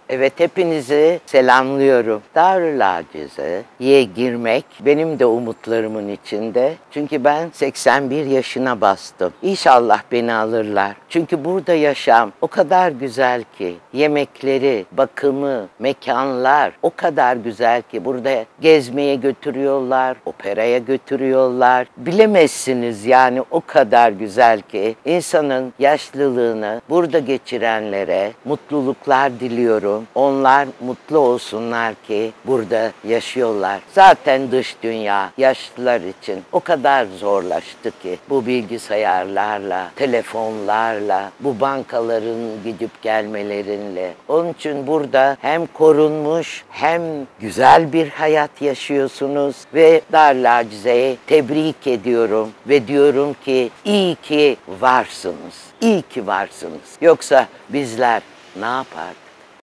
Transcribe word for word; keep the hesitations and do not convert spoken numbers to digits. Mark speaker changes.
Speaker 1: Evet, hepinizi selamlıyorum. Darül Acize'ye girmek benim de umutlarımın içinde. Çünkü ben seksen bir yaşına bastım. İnşallah beni alırlar. Çünkü burada yaşam o kadar güzel ki. Yemekleri, bakımı, mekanlar o kadar güzel ki. Burada gezmeye götürüyorlar, operaya götürüyorlar. Bilemezsiniz yani, o kadar güzel ki. İnsanın yaşlılığını burada geçirenlere mutluluklar diliyorum. Onlar mutlu olsunlar ki burada yaşıyorlar. Zaten dış dünya yaşlılar için o kadar zorlaştı ki bu bilgisayarlarla, telefonlarla, bu bankaların gidip gelmelerinle. Onun için burada hem korunmuş hem güzel bir hayat yaşıyorsunuz ve Darül Acize'yi tebrik ediyorum ve diyorum ki iyi ki varsınız. İyi ki varsınız. Yoksa bizler ne yapardık?